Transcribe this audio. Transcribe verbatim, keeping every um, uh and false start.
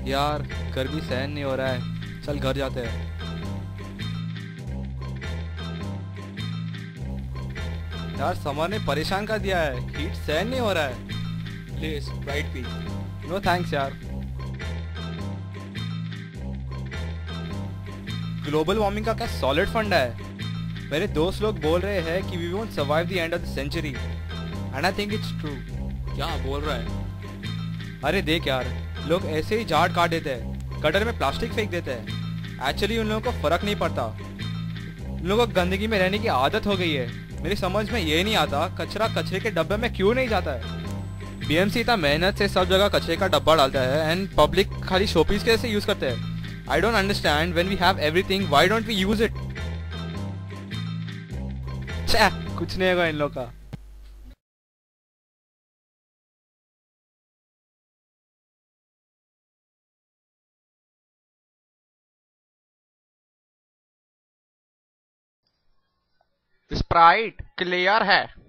यार गर्मी सहन नहीं हो रहा है, चल घर जाते हैं। यार समर ने परेशान कर दिया है, हीट सहन नहीं हो रहा है। ले स्प्राइट पी। नो थैंक्स यार। ग्लोबल वार्मिंग का क्या सॉलिड फंड है? मेरे दोस्त लोग बोल रहे हैं कि we won't survive the end of the century and I think it's true. क्या बोल रहा है? अरे देख यार, लोग ऐसे ही झाड़ काट देते हैं, गटर में प्लास्टिक फेंक देते हैं। एक्चुअली उन लोगों को फर्क नहीं पड़ता, उन लोगों को गंदगी में रहने की आदत हो गई है। मेरी समझ में ये नहीं आता कचरा कचरे के डब्बे में क्यों नहीं जाता है। बीएमसी इतना मेहनत से सब जगह कचरे का डब्बा डालता है एंड पब्लिक खाली शोपीस कैसे यूज करते हैं। I don't understand, when we have everything why don't we use it. कुछ नहीं होगा इन लोग का। स्प्राइट क्लियर है।